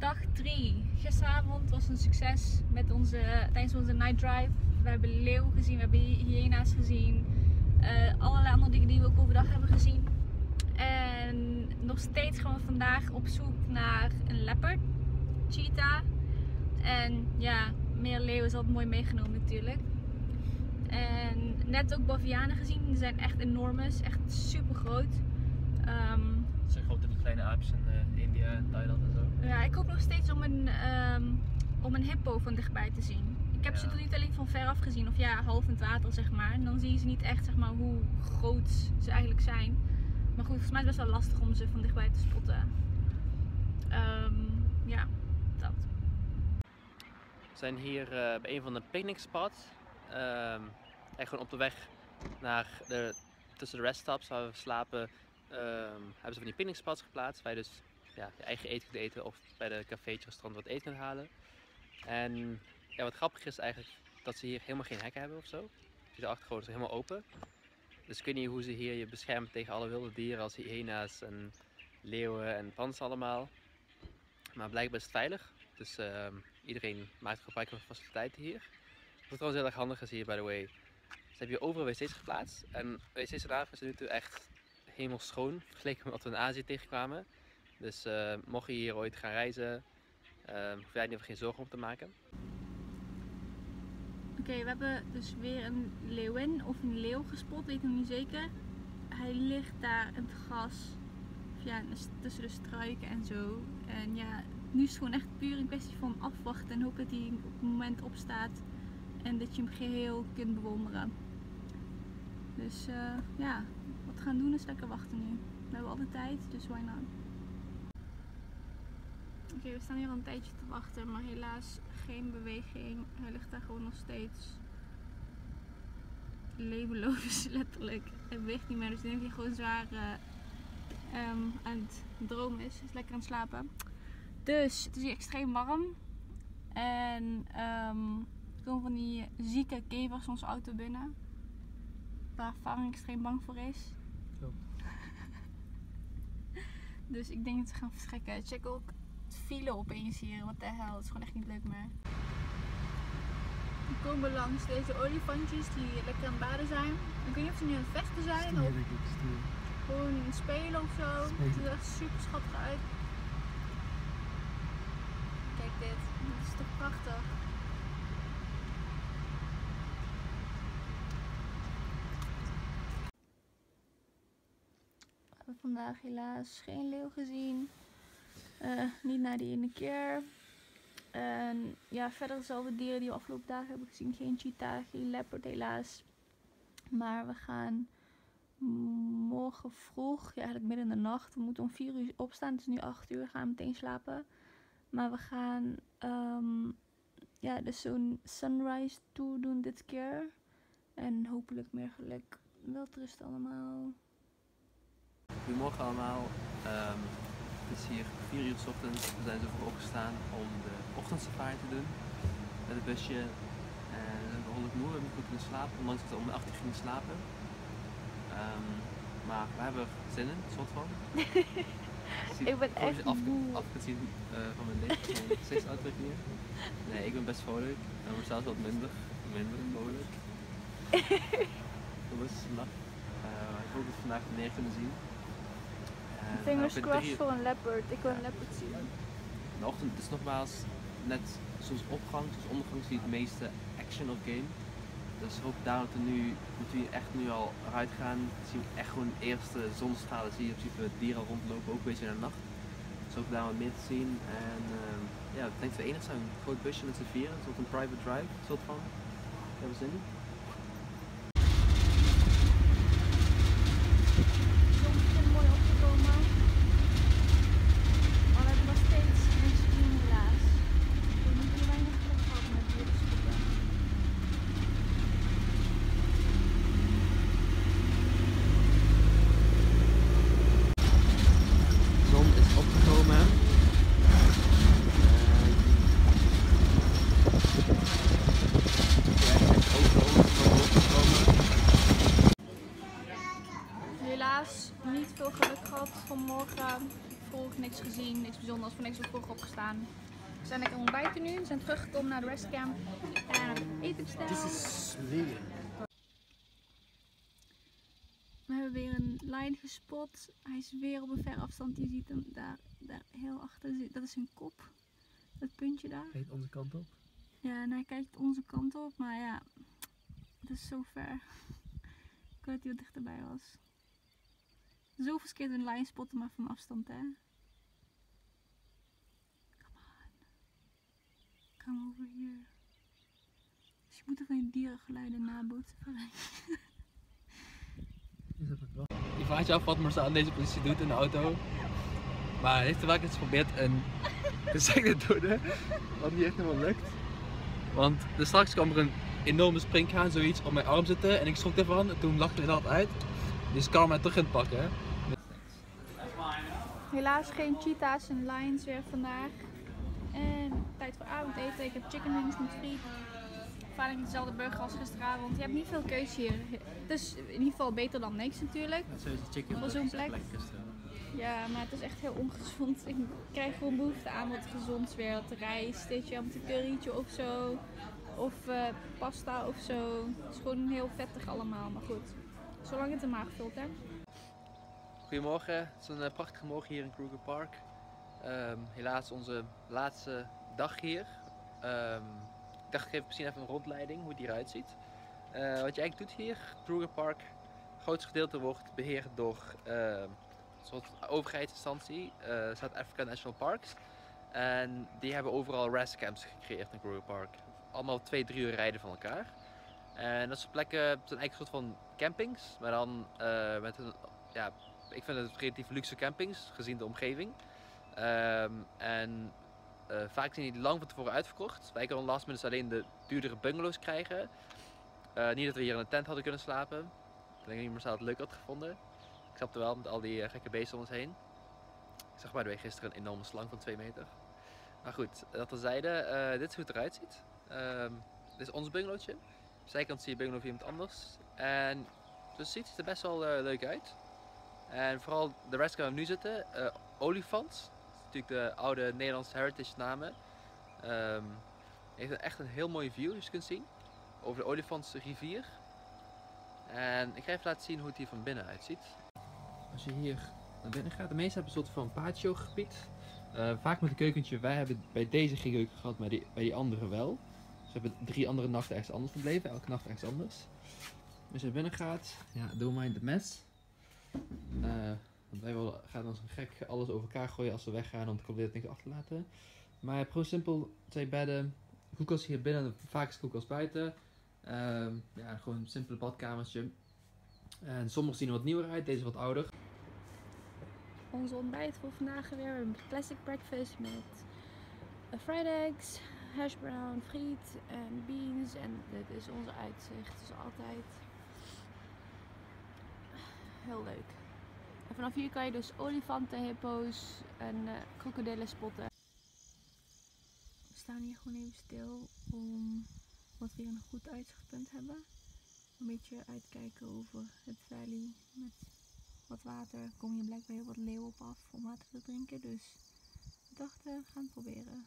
dag 3. Gisteravond was een succes met tijdens onze night drive. We hebben leeuw gezien, we hebben hyena's gezien. Allerlei andere dingen die we ook overdag hebben gezien. En nog steeds gaan we vandaag op zoek naar een leopard, cheetah. En ja, meer leeuw is altijd mooi meegenomen natuurlijk. En net ook bavianen gezien, die zijn echt enorm, echt super groot. Het zijn groter dan kleine aapjes in India en Thailand en zo. Ja, ik hoop nog steeds om een hippo van dichtbij te zien. Ik heb ze tot niet alleen van ver af gezien, of ja, half in het water zeg maar. En dan zie je ze niet echt zeg maar hoe groot ze eigenlijk zijn. Maar goed, volgens mij is het best wel lastig om ze van dichtbij te spotten. Ja, dat. We zijn hier bij een van de picnic spots. Echt gewoon op de weg naar tussen de reststops waar we slapen. Hebben ze van die picnic spots geplaatst waar je dus je eigen eten kunt eten of bij de cafeetje, restaurant wat eten kunt halen. En ja, wat grappig is eigenlijk dat ze hier helemaal geen hekken hebben of zo. De achtergrond is helemaal open. Dus ik weet niet hoe ze hier je beschermen tegen alle wilde dieren als hyena's en leeuwen en pandas allemaal. Maar blijkbaar is het veilig. Dus iedereen maakt gebruik van de faciliteiten hier. Wat trouwens heel erg handig is hier, by the way. Ze hebben hier overal wc's geplaatst. En wc's in Afrika zijn nu toe echt helemaal schoon vergeleken met wat we in Azië tegenkwamen. Dus mocht je hier ooit gaan reizen, hoef je eigenlijk geen zorgen om te maken. Oké, we hebben dus weer een leeuwin of een leeuw gespot, weet ik nog niet zeker. Hij ligt daar in het gras, ja, tussen de struiken en zo. En ja, nu is het gewoon echt puur een kwestie van afwachten en hopen dat hij op het moment opstaat en dat je hem geheel kunt bewonderen. Dus ja, wat we gaan doen is lekker wachten nu. We hebben altijd tijd, dus why not? Oké, we staan hier al een tijdje te wachten, maar helaas geen beweging. Hij ligt daar gewoon nog steeds levenloos, letterlijk. Hij beweegt niet meer, dus ik denk dat hij gewoon zwaar aan het dromen is. Hij is lekker aan het slapen. Dus het is hier extreem warm. En er komen van die zieke kevers onze auto binnen. Waar Farang extreem bang voor is. Klopt. Dus ik denk dat ze gaan vertrekken. Check ook het file opeens hier. Wat de hel, het is gewoon echt niet leuk meer. We komen langs deze olifantjes die lekker aan het baden zijn. Ik weet niet of ze nu aan het vechten zijn of gewoon spelen of zo. Het ziet er echt super schattig uit. Kijk dit, dit is toch prachtig. We hebben vandaag helaas geen leeuw gezien. Niet na die ene keer. En ja, verder dezelfde dieren die we afgelopen dagen hebben gezien. Geen cheetah, geen leopard helaas. Maar we gaan morgen vroeg, ja, eigenlijk midden in de nacht. We moeten om 4 uur opstaan. Het is nu 8 uur. Gaan we meteen slapen. Maar we gaan ja, dus zo'n sunrise tour doen dit keer. En hopelijk meer geluk. Welterust allemaal. Goedemorgen allemaal. Het is hier 4 uur 's ochtends. We zijn zo vroeg opgestaan om de ochtendsafari te doen. Met het busje. En we zijn behoorlijk moe. We hebben niet goed kunnen slapen. Ondanks dat we om 8 uur gingen slapen. Maar we hebben er zin in, soort van. Ik ben echt moe. Afgezien van mijn licht. Mijn gezichtsuitdruk hier. Nee, ik ben best vrolijk. Maar zelfs wat minder vrolijk. Dat is nacht. Ik hoop dat we vandaag meer kunnen zien. Fingers crossed voor een leopard. Ik wil een leopard zien. De ochtend is nogmaals net zoals opgang, zoals ondergang zie je het meeste action of game. Dus ik hoop daarom dat we echt nu al eruit gaan. Zien we echt gewoon de eerste zonnestralen zie je in principe het dier al rondlopen, ook een beetje in de nacht. Dus hoop daar wat meer te zien. En ja, ik denk dat we enig zijn. Een groot busje met z'n vieren, een soort een private drive, soort van. Daar hebben we zin in. nog niks gezien, niks bijzonders, voor niks zo vroeg opgestaan. We zijn lekker ontbijten nu, we zijn teruggekomen naar de restcamp en eten besteld. This is vegan. We hebben weer een lion gespot. Hij is weer op een verre afstand. Je ziet hem daar heel achter. Dat is zijn kop. Dat puntje daar. Kijkt onze kant op. Ja, en hij kijkt onze kant op. Maar ja, het is zo ver. Ik wou dat hij wat dichterbij was. Zoveel keer een lion spotten, maar van afstand, hè. Come on. Come over here. Dus je moet er van die dierengeluiden nabootsen. Je vraagt je af wat Marcel in deze positie doet in de auto. Maar hij heeft er wel eens geprobeerd een gezegde te doen, wat niet echt helemaal lukt. Want dus straks kwam er een enorme springhaan, zoiets, op mijn arm zitten en ik schrok ervan en toen lachte hij dat uit. Dus ik kan hem maar terug in pakken. Hè. Helaas geen cheetahs en lions weer vandaag. En tijd voor avondeten. Ik heb chicken wings met friet. Vaak dezelfde burger als gisteravond. Je hebt niet veel keuze hier. Het is in ieder geval beter dan niks natuurlijk. Voor zo'n plek. Ja, maar het is echt heel ongezond. Ik krijg gewoon behoefte aan wat gezonds weer. Wat rijst, weet je, met een currytje of zo. Of pasta of zo. Het is gewoon heel vettig allemaal, maar goed. Zolang het de maag vult, hè. Goedemorgen, het is een prachtige morgen hier in Kruger Park. Helaas onze laatste dag hier. Ik dacht ik geef misschien even een rondleiding hoe het hieruit ziet. Wat je eigenlijk doet hier, Kruger Park, het grootste gedeelte wordt beheerd door een soort overheidsinstantie, South African National Parks. En die hebben overal restcamps gecreëerd in Kruger Park. Allemaal 2-3 uur rijden van elkaar. En dat soort plekken zijn eigenlijk een soort van campings, maar dan met een, ja, ik vind het relatief luxe campings, gezien de omgeving. Vaak zijn die lang van tevoren uitverkocht. Wij konden last minute alleen de duurdere bungalows krijgen. Niet dat we hier in een tent hadden kunnen slapen. Ik denk niet Marcel het leuk had gevonden. Ik snapte wel met al die gekke beesten om ons heen. Ik zag by the way gisteren een enorme slang van 2 meter. Maar goed, dat terzijde, dit is hoe het eruit ziet. Dit is ons bungalowtje. Op de zijkant zie je bungalow van iemand anders. En dus het ziet er best wel leuk uit. En vooral de rest waar we nu zitten, olifant. Natuurlijk de oude Nederlandse heritage namen. Heeft echt een heel mooie view, zoals je kunt zien, over de Olifantsrivier. En ik ga even laten zien hoe het hier van binnen uitziet. Als je hier naar binnen gaat, de meeste hebben een soort van patio gebied. Vaak met een keukentje. Wij hebben bij deze geen keuken gehad, maar bij die andere wel. Dus we hebben 3 andere nachten ergens anders verbleven, elke nacht ergens anders. Als je naar binnen gaat, ja, don't mind the mess. Want wij gaan als een gek alles over elkaar gooien als we weggaan om te proberen niks achter te laten. Maar je hebt gewoon simpel 2 bedden, koelkast hier binnen, vaak is koelkast buiten. Ja, gewoon een simpele badkamertje. En sommige zien er wat nieuwer uit, deze wat ouder. Onze ontbijt voor vandaag weer een classic breakfast met fried eggs, hash brown, friet en beans. En dit is onze uitzicht, dus altijd heel leuk. En vanaf hier kan je dus olifanten, hippo's en krokodillen spotten. We staan hier gewoon even stil omdat we hier een goed uitzichtpunt hebben. Een beetje uitkijken over het valley met wat water. Er komen hier blijkbaar heel wat leeuwen op af om water te drinken. Dus we dachten, we gaan het proberen.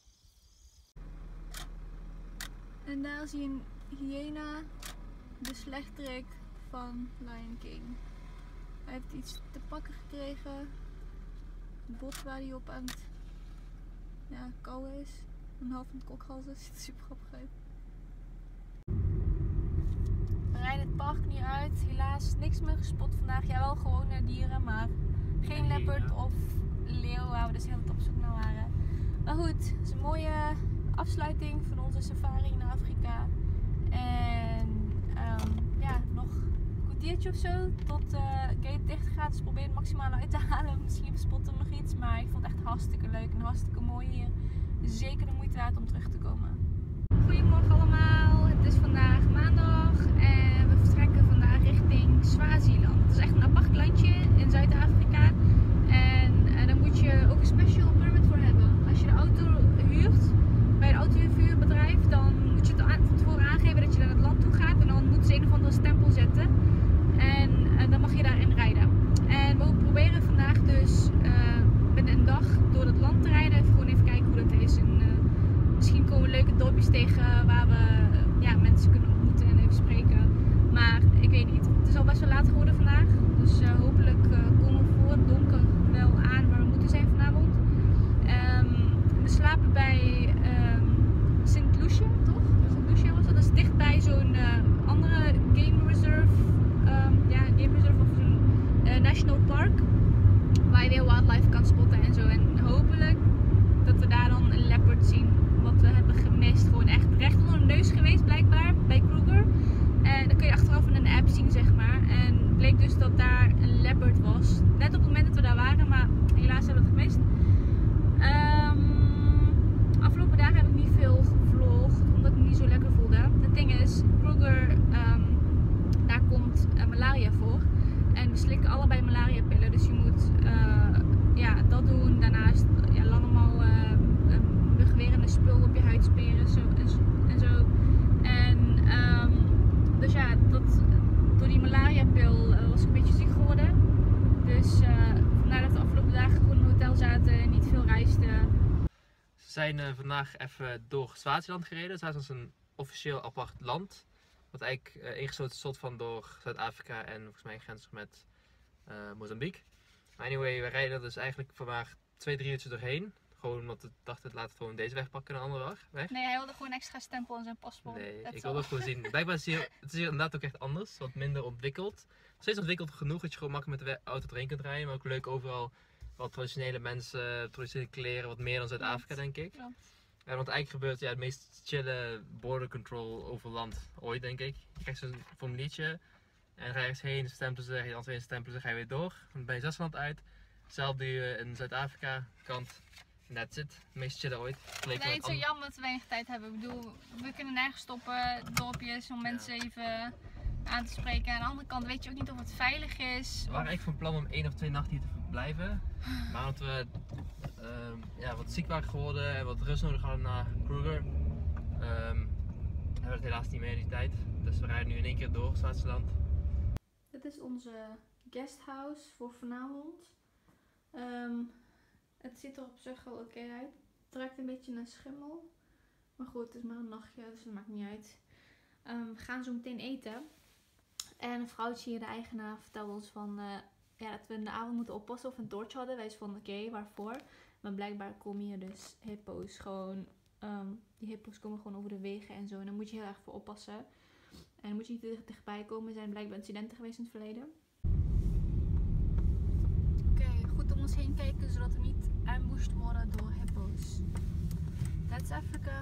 En daar zie je een hyena, de slechterik van Lion King. Hij heeft iets te pakken gekregen. Een bot waar hij op aan het kauwen is. Een half van het kokhalzen. Ziet er super grappig uit. We rijden het park nu uit. Helaas niks meer gespot vandaag. Ja, wel gewone dieren, maar geen leopard of leeuw waar we dus heel wat op zoek naar waren. Maar goed, het is een mooie afsluiting van onze safari naar Afrika. En ja, nog een kwartiertje of zo tot gate dicht gaat. Dus probeer het maximale uit te halen. Misschien spotten we nog iets, maar ik vond het echt hartstikke leuk en hartstikke mooi hier. Zeker de moeite waard om terug te komen. Goedemorgen allemaal, het is vandaag maandag en we vertrekken vandaag richting Swaziland. Het is echt een apart landje in Zuid-Afrika en daar moet je ook een special permit voor hebben. Als je de auto huurt bij een autohuurbedrijf, dan moet je het van tevoren aangeven dat je naar het land toe gaat en dan moet ze een of andere stempel zetten en dan mag je daarin rijden. En we proberen vandaag dus door het land te rijden. Gewoon even kijken hoe dat is. En misschien komen we leuke dorpjes tegen waar we mensen kunnen ontmoeten en even spreken. Maar ik weet niet. Het is al best wel laat geworden vandaag. Dus hopelijk komen we voor het donker wel aan waar we moeten zijn vanavond. We slapen bij St. Lucia, toch? St. Lucia was dat. Dat is dichtbij zo'n andere game reserve. Game reserve of zo'n national park. Waar je weer wildlife kan spotten en zo. En hopelijk dat we daar dan een leopard zien. Wat we hebben gemist. Gewoon echt recht onder de neus geweest blijkbaar bij Kruger. En dan kun je achteraf in een app zien, zeg maar. En het bleek dus dat daar een leopard was. Net op het moment dat we daar waren, maar helaas hebben we het gemist. Afgelopen dagen heb ik niet veel gevlogd, omdat ik me niet zo lekker voelde. Het ding is, Kruger, daar komt malaria voor. En we slikken allebei malariapillen, dus je moet dat doen. Daarnaast allemaal mugwerende spul op je huid speren en zo. Dus ja, door die malariapil was ik een beetje ziek geworden. Dus vandaar dat we de afgelopen dagen gewoon in een hotel zaten en niet veel reisden. We zijn vandaag even door Swaziland gereden. Swaziland is een officieel apart land. Wat eigenlijk ingesloten is soort van door Zuid-Afrika en volgens mij grensig met Mozambique. Maar anyway, we rijden dus eigenlijk vandaag 2-3 uurtjes doorheen. Gewoon omdat we dachten, laten we gewoon deze weg pakken en een andere weg. Nee, hij wilde gewoon extra stempel in zijn paspoort. Nee, ik wilde het gewoon zien. Blijkbaar is het hier inderdaad ook echt anders, wat minder ontwikkeld. Steeds ontwikkeld genoeg dat je gewoon makkelijk met de auto doorheen kunt rijden. Maar ook leuk overal wat traditionele mensen, traditionele kleren, wat meer dan Zuid-Afrika denk ik. Klopt. En wat eigenlijk gebeurt, het meest chille border control over land ooit denk ik. Je krijgt zo'n formuliertje en dan ga je ergens heen, stempelen ze, ga je dan weer stempelen, dan ga je weer door. Dan ben je Zwitserland uit. Hetzelfde doe je in Zuid-Afrika kant. En that's it. Het meest chille ooit. Nee, het is zo jammer dat we weinig tijd hebben. Ik bedoel, we kunnen nergens stoppen, dorpjes, om mensen even aan te spreken. Aan de andere kant weet je ook niet of het veilig is. We waren eigenlijk van plan om 1 of 2 nachten hier te verblijven. Maar omdat we wat ziek waren geworden en wat rust nodig hadden na Kruger, hebben we het helaas niet meer die tijd. Dus we rijden nu in één keer door Zwitserland. Dit is onze guesthouse voor vanavond. Het ziet er op zich wel oké uit. Het ruikt een beetje naar schimmel. Maar goed, het is maar een nachtje, dus dat maakt niet uit. We gaan zo meteen eten. En een vrouwtje hier, de eigenaar, vertelde ons van dat we in de avond moeten oppassen of we een toortje hadden. Wij van oké, waarvoor? Maar blijkbaar komen hier dus hippo's gewoon. Die hippo's komen gewoon over de wegen en zo. En daar moet je heel erg voor oppassen. En dan moet je niet te dichtbij komen. Er zijn blijkbaar incidenten geweest in het verleden. Oké, goed om ons heen kijken zodat we niet ambushed worden door hippo's. That's Africa.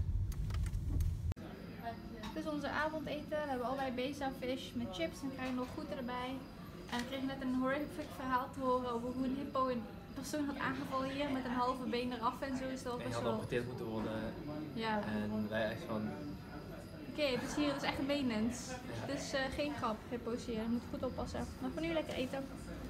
Dit is onze avondeten. We hebben allebei beza fish met chips en krijgen nog groenten erbij. En we kregen net een horrific verhaal te horen over hoe een hippo een persoon had aangevallen hier met een halve been eraf en zo. Is dat best wel... geamputeerd moeten worden. Ja. En wij echt van... Oké, het is hier dus echt een maintenance. Dus geen grap, hippo's hier. Je moet goed oppassen. Maar voor nu lekker eten.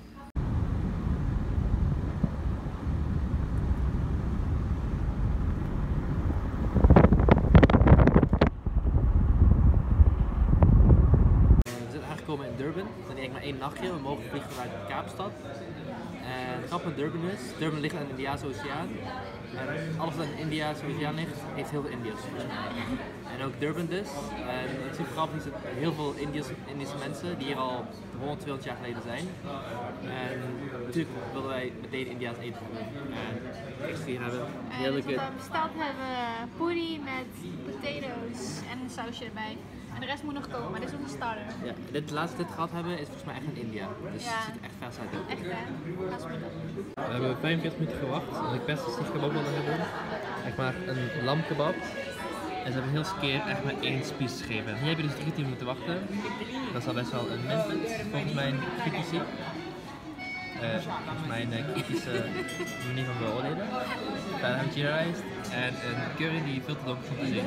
Aangekomen in Durban. We zijn eigenlijk maar 1 nachtje. We mogen vliegen vanuit Kaapstad. En het grappige van Durban is, Durban ligt aan de Indiase Oceaan. En alles wat aan de Indiase Oceaan ligt, heeft heel veel Indiërs. En ook Durban dus. En het is super grappig, er zijn heel veel Indische mensen die hier al 100, 200 jaar geleden zijn. En natuurlijk wilden wij meteen Indiaas eten hebben. En kijk, hier hebben we heerlijke... Wat we besteld hebben, puri met potatoes en een sausje erbij. En de rest moet nog komen, maar dit is onze starter. Ja, dit laatste dit gehad hebben is volgens mij echt in India. Dus het ziet er echt vers uit. Echt hè? Ga spoedig. We hebben 45 minuten gewacht en ik best een kebab wilde hebben. Echt maar een lamkebab. En ze hebben heel skeer echt maar 1 spies gegeven. Hier heb je dus 3 moeten wachten. Dat is al best wel een minpunt volgens mijn critici. Volgens mijn kritische manier van beoordelen. Daar hebben we jeera rice en een curry die veel te donker is om te zien.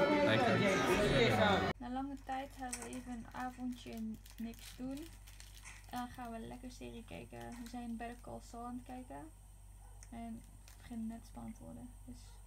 Na lange tijd hebben we even een avondje niks doen. En dan gaan we een lekker serie kijken. We zijn Better Call Saul aan het kijken. En het begint net spannend te worden. Dus